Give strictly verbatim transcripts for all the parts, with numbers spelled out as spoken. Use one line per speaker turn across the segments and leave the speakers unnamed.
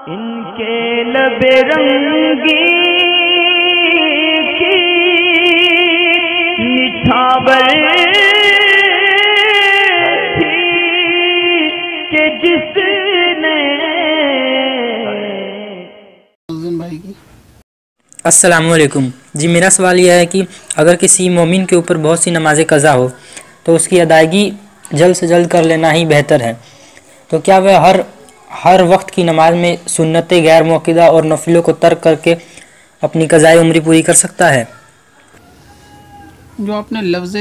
इनके लबे रंगी की निठावर थी कि जिसने।
भाई की
अस्सलामुअलैकुम जी, मेरा सवाल यह है कि अगर किसी मोमिन के ऊपर बहुत सी नमाज़ें कज़ा हो तो उसकी अदायगी जल्द से जल्द कर लेना ही बेहतर है। तो क्या वह हर हर वक्त की नमाज में सुन्नतें, गैर मुअक्किदा और नफिलों को तर्क करके अपनी क़ज़ाए उम्री पूरी कर सकता है?
जो आपने लफ्ज़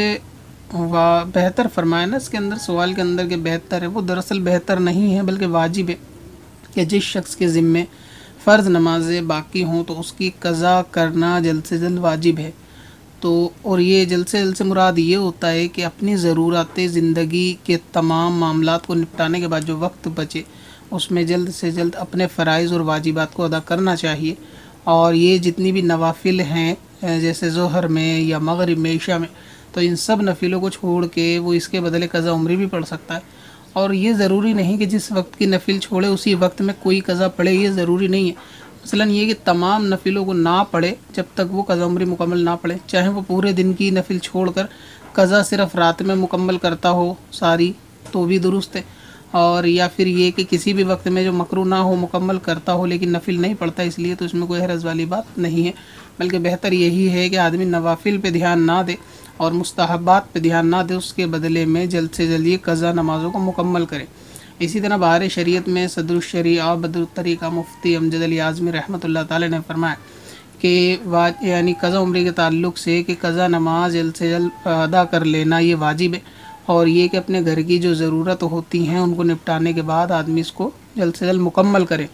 वा बेहतर फरमाया ना, इसके अंदर सवाल के अंदर के बेहतर है, वो दरअसल बेहतर नहीं है बल्कि वाजिब है कि जिस शख्स के ज़िम्मे फ़र्ज़ नमाज़ें बाकी हों तो उसकी क़ज़ा करना जल्द से जल्द वाजिब है। तो और ये जल्द से जल्द से मुराद ये होता है कि अपनी ज़रूरत ज़िंदगी के तमाम मामलात को निपटाने के बाद जो वक्त बचे उसमें जल्द से जल्द अपने फ़राइज़ और वाजिबात को अदा करना चाहिए। और ये जितनी भी नवाफिल हैं जैसे ज़ोहर में या मगरिब में, इशा में, तो इन सब नफिलों को छोड़ के वो इसके बदले क़ज़ा उम्री भी पढ़ सकता है। और ये ज़रूरी नहीं कि जिस वक्त की नफिल छोड़े उसी वक्त में कोई क़ज़ा पढ़े, ये ज़रूरी नहीं है। मसलन ये कि तमाम नफिलों को ना पढ़े जब तक वो क़ज़ा उम्री मुकम्मल ना पढ़े, चाहे वो पूरे दिन की नफिल छोड़कर क़ज़ा सिर्फ़ रात में मुकम्मल करता हो सारी तो भी दुरुस्त है। और या फिर ये कि किसी भी वक्त में जो मकरू ना हो मुकम्मल करता हो लेकिन नफिल नहीं पढ़ता, इसलिए तो इसमें कोई हरज वाली बात नहीं है। बल्कि बेहतर यही है कि आदमी नवाफिल पे ध्यान ना दे और मुस्तहब्बात पे ध्यान ना दे, उसके बदले में जल्द से जल्द ये क़ज़ा नमाज़ों को मुकम्मल करे। इसी तरह बाहर शरीयत में सदरुश्शरीआ बदरुत्तरीक़ा मुफ्ती अमजद अली आज़मी रहमतुल्लाह ताला ने फरमाया कि वा यानी क़ज़ा उम्री के ताल्लुक़ से कि क़ज़ा नमाज जल्द से जल्द अदा कर लेना ये वाजिब है। और ये कि अपने घर की जो ज़रूरत होती हैं उनको निपटाने के बाद आदमी इसको जल्द से जल्द मुकम्मल करे,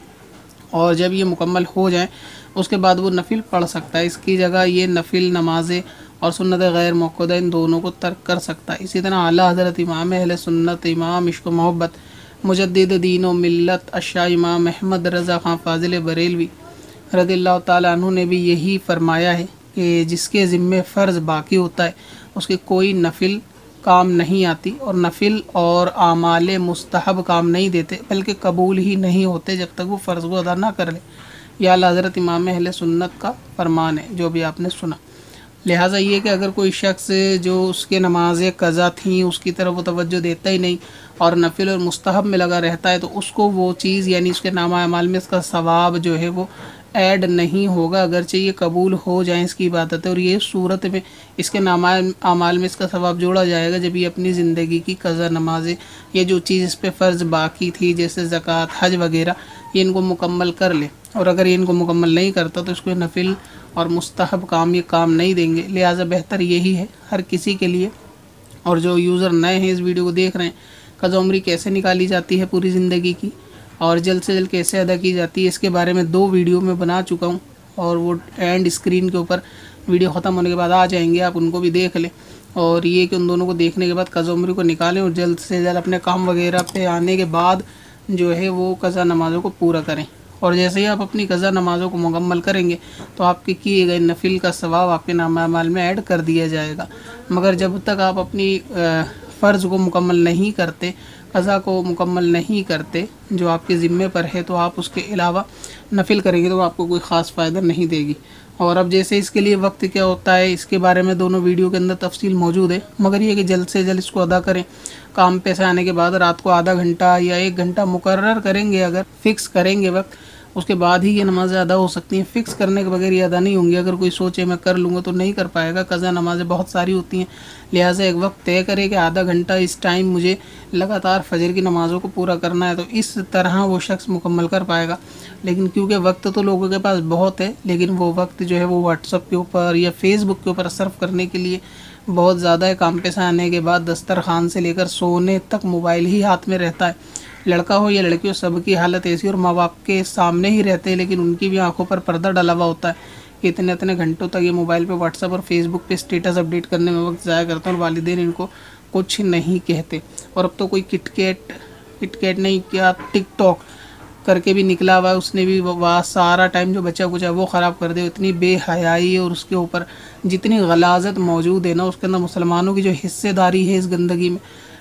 और जब ये मुकम्मल हो जाए उसके बाद वो नफिल पढ़ सकता है। इसकी जगह ये नफिल नमाज़ें और सुन्नत गैर मुअक्कदा इन दोनों को तर्क कर सकता है। इसी तरह आला हज़रत इमाम अहले सुन्नत, इमाम इश्क़ व मोहब्बत, मुजद्दिद दीन व मिल्लत अशा इमाम अहमद रज़ा ख़ान फ़ाज़िल बरेलवी रज़ियल्लाहु ताला अन्हु ने भी यही फरमाया है कि जिसके ज़िम्मे फ़र्ज़ बाकी होता है उसके कोई नफिल काम नहीं आती, और नफिल और आमाल मुस्तहब काम नहीं देते बल्कि कबूल ही नहीं होते जब तक वो फ़र्ज़ को अदा ना कर ले। यह आला हज़रत इमाम अहले सुन्नत का फरमान है जो भी आपने सुना। लिहाजा ये कि अगर कोई शख्स जो उसके नमाज़ें क़ज़ा थीं उसकी तरफ वो तवज्जो देता ही नहीं और नफिल और मुस्तहब में लगा रहता है तो उसको वो चीज़ यानी उसके नामा अमाल में इसका सवाब जो है वो ऐड नहीं होगा, अगरचे ये कबूल हो जाए इसकी इबादत है। और ये सूरत में इसके नामा अमाल में इसका सवाब जोड़ा जाएगा जब ये अपनी ज़िंदगी की क़ज़ा नमाज़ें ये जो चीज़ इस पर फ़र्ज़ बाकी थी जैसे ज़कात, हज वगैरह, ये इनको मुकम्मल कर ले। और अगर ये इनको मुकम्मल नहीं करता तो इसको नफिल और मुस्तहब काम ये काम नहीं देंगे। लिहाजा बेहतर यही है हर किसी के लिए। और जो यूज़र नए हैं इस वीडियो को देख रहे हैं, क़ज़ा उम्री कैसे निकाली जाती है पूरी ज़िंदगी की और जल्द से जल्द कैसे अदा की जाती है, इसके बारे में दो वीडियो में बना चुका हूँ और वो एंड स्क्रीन के ऊपर वीडियो ख़त्म होने के बाद आ जाएंगे, आप उनको भी देख लें। और ये कि उन दोनों को देखने के बाद क़ज़ा उम्री को निकालें और जल्द से जल्द अपने काम वगैरह पे आने के बाद जो है वो क़ज़ा नमाज़ों को पूरा करें। और जैसे ही आप अपनी क़ज़ा नमाज़ों को मुकम्मल करेंगे तो आपके किए गए नफिल का सवाब आपके नामा अमाल में ऐड कर दिया जाएगा। मगर जब तक आप अपनी फ़र्ज़ को मुकम्मल नहीं करते, क़ज़ा को मुकम्मल नहीं करते जो आपके ज़िम्मे पर है, तो आप उसके अलावा नफिल करेंगे तो आपको कोई ख़ास फ़ायदा नहीं देगी। और अब जैसे इसके लिए वक्त क्या होता है इसके बारे में दोनों वीडियो के अंदर तफसील मौजूद है, मगर ये कि जल्द से जल्द इसको अदा करें। काम पे से आने के बाद रात को आधा घंटा या एक घंटा मुकर्रर करेंगे, अगर फ़िक्स करेंगे वक्त, उसके बाद ही ये नमाज़ें अदा हो सकती हैं। फ़िक्स करने के बगैर ये अदा नहीं होंगी। अगर कोई सोचे मैं कर लूँगा तो नहीं कर पाएगा। क़ज़ा नमाज़ें बहुत सारी होती हैं, लिहाजा एक वक्त तय करे कि आधा घंटा इस टाइम मुझे लगातार फजर की नमाज़ों को पूरा करना है, तो इस तरह वो शख्स मुकम्मल कर पाएगा। लेकिन क्योंकि वक्त तो लोगों के पास बहुत है, लेकिन वो वक्त जो है वो व्हाट्सअप के ऊपर या फेसबुक के ऊपर सर्फ करने के लिए बहुत ज़्यादा है। काम पे से आने के बाद दस्तरखान से लेकर सोने तक मोबाइल ही हाथ में रहता है। लड़का हो या लड़की हो, सबकी हालत ऐसी, और माँ बाप के सामने ही रहते हैं लेकिन उनकी भी आंखों पर पर्दा डला हुआ होता है कि इतने इतने घंटों तक ये मोबाइल पे व्हाट्सएप और फेसबुक पे स्टेटस अपडेट करने में वक्त ज़ाया करते हैं और वालिदैन इनको कुछ नहीं कहते। और अब तो कोई किटकैट किटकैट नहीं क्या टिकटॉक करके भी निकला हुआ है, उसने भी वह सारा टाइम जो बचा कुचा वो ख़राब कर दे। इतनी बेहयाई और उसके ऊपर जितनी गलाजत मौजूद है ना, उसके अंदर मुसलमानों की जो हिस्सेदारी है इस गंदगी में,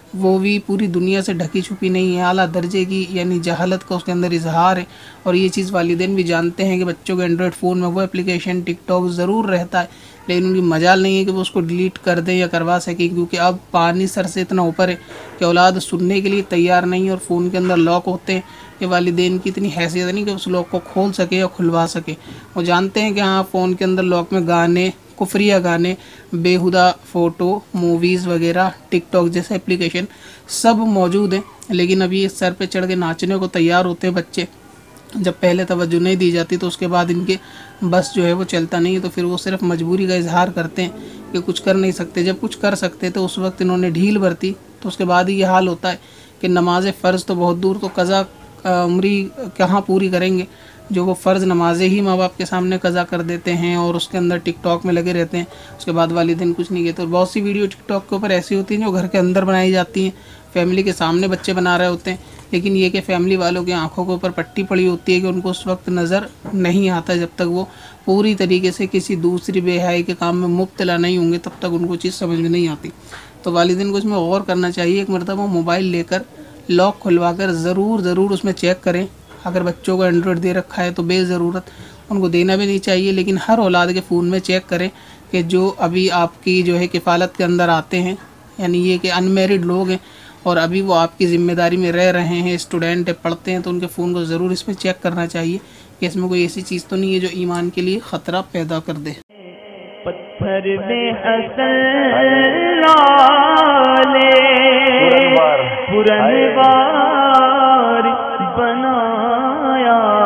वो भी पूरी दुनिया से ढकी छुपी नहीं है, आला दर्जे की यानी जहालत का उसके अंदर इजहार है। और ये चीज़ वालिदैन भी जानते हैं कि बच्चों के एंड्रॉयड फ़ोन में वो एप्लीकेशन टिकटॉक ज़रूर रहता है, लेकिन उनकी मजाल नहीं है कि वो उसको डिलीट कर दें या करवा सकें, क्योंकि अब पानी सर से इतना ऊपर है कि औलाद सुनने के लिए तैयार नहीं है। और फ़ोन के अंदर लॉक होते हैं कि वालिदैन की इतनी हैसियत नहीं कि उस लॉक को खोल सके या खुलवा सके। वो जानते हैं कि हाँ फ़ोन के अंदर लॉक में गाने, कुफरिया गाने, बेहुदा फ़ोटो, मूवीज़ वगैरह, टिकटॉक जैसे एप्लीकेशन सब मौजूद हैं, लेकिन अभी इस सर पे चढ़ के नाचने को तैयार होते हैं बच्चे। जब पहले तवज्जो नहीं दी जाती तो उसके बाद इनके बस जो है वो चलता नहीं है, तो फिर वो सिर्फ मजबूरी का इजहार करते हैं कि कुछ कर नहीं सकते। जब कुछ कर सकते तो उस वक्त इन्होंने ढील बरती, तो उसके बाद ही ये हाल होता है कि नमाज फ़र्ज़ तो बहुत दूर, तो कज़ा उम्री कहाँ पूरी करेंगे। जो वो फ़र्ज़ नमाज़ें ही माँ बाप के सामने कज़ा कर देते हैं और उसके अंदर टिकटॉक में लगे रहते हैं, उसके बाद वालिदैन कुछ नहीं कहते। और बहुत सी वीडियो टिकटॉक के ऊपर ऐसी होती हैं जो घर के अंदर बनाई जाती हैं, फैमिली के सामने बच्चे बना रहे होते हैं, लेकिन ये कि फैमिली वालों की आंखों के ऊपर पट्टी पड़ी होती है कि उनको उस वक्त नज़र नहीं आता। जब तक वो पूरी तरीके से किसी दूसरी बेहयाई के काम में मुब्तला नहीं होंगे तब तक उनको चीज़ समझ में नहीं आती। तो वालिदैन को इसमें गौर करना चाहिए। एक मरतबा मोबाइल लेकर लॉक खुलवा कर ज़रूर ज़रूर उसमें चेक करें। अगर बच्चों को एंड्रॉयड दे रखा है तो बेज़रूरत उनको देना भी नहीं चाहिए, लेकिन हर औलाद के फ़ोन में चेक करें कि जो अभी आपकी जो है किफ़ालत के अंदर आते हैं, यानी ये कि अनमेरिड लोग हैं और अभी वो आपकी ज़िम्मेदारी में रह रहे हैं, स्टूडेंट है, पढ़ते हैं, तो उनके फ़ोन को ज़रूर इसमें चेक करना चाहिए कि इसमें कोई ऐसी चीज़ तो नहीं है जो ईमान के लिए ख़तरा पैदा कर दे।
पत्थर में हसन लाले पुरनवार बनाया